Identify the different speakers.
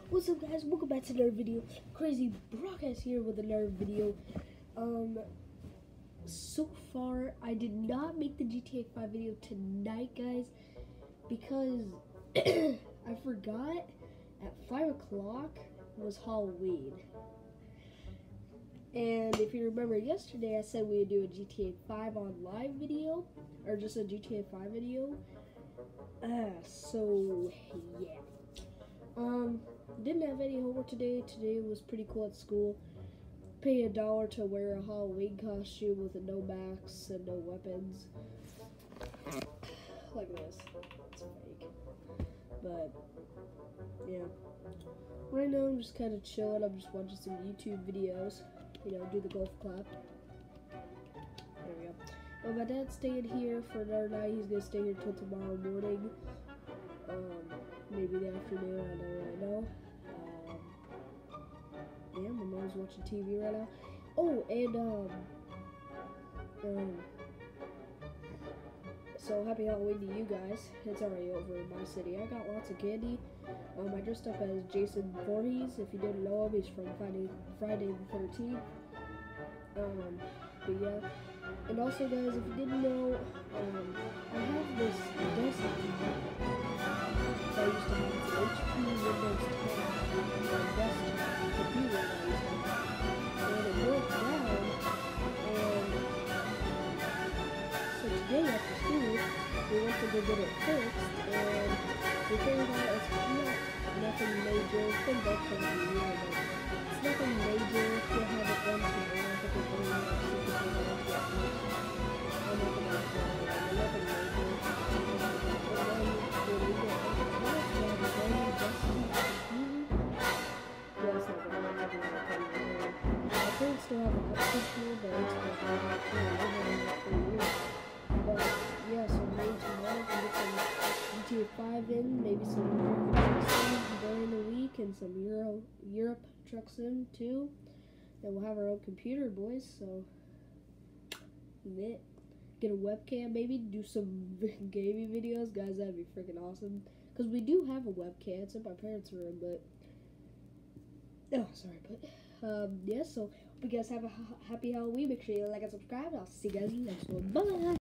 Speaker 1: What's up, guys? Welcome back to another video. Crazy Broadcast here with another video. So far I did not make the GTA 5 video tonight, guys, because I forgot at 5 o'clock was Halloween. And if you remember yesterday, I said we would do a GTA 5 on live video, or just a GTA 5 video. So yeah. Didn't have any homework today. Today was pretty cool at school. Pay $1 to wear a Halloween costume with no max and no weapons. Like this. It's fake. But yeah. Right now I'm just kind of chilling. I'm just watching some YouTube videos. You know, do the golf clap. There we go. Well, my dad's staying here for another night. He's gonna stay here till tomorrow morning. Maybe the afternoon. I don't really know. Yeah, my mom's watching TV right now. Oh, and so happy Halloween to you guys. It's already over in my city. I got lots of candy. I dressed up as Jason Voorhees. If you didn't know him, he's from Friday the 13th. But yeah. And also, guys, if you didn't know, I have this desktop that I used to have. It's an HP Windows 10 desktop computer that I used to have. And it broke down, and so today after school, we went to go get it fixed, and we figured out it's nothing major. It's been broke for a year, but it's nothing major. You'll have it done tomorrow. I think we're going to see if we can get it. I'm not going to nothing major. But then when we get it, we have a brand new desktop computer. Yeah, it's not going to work. My parents still have an upstairs here, but it's going to work for years. But yeah, so maybe tomorrow we can get some GTA 5 in, maybe some American trucks in during the week, and some Europe trucks in too. And we'll have our own computer, boys. So get a webcam, maybe do some gaming videos, guys. That'd be freaking awesome. Cause we do have a webcam. It's in my parents' room, but yeah. So hope you guys have a happy Halloween. Make sure you like and subscribe. I'll see you guys in the next one. Bye.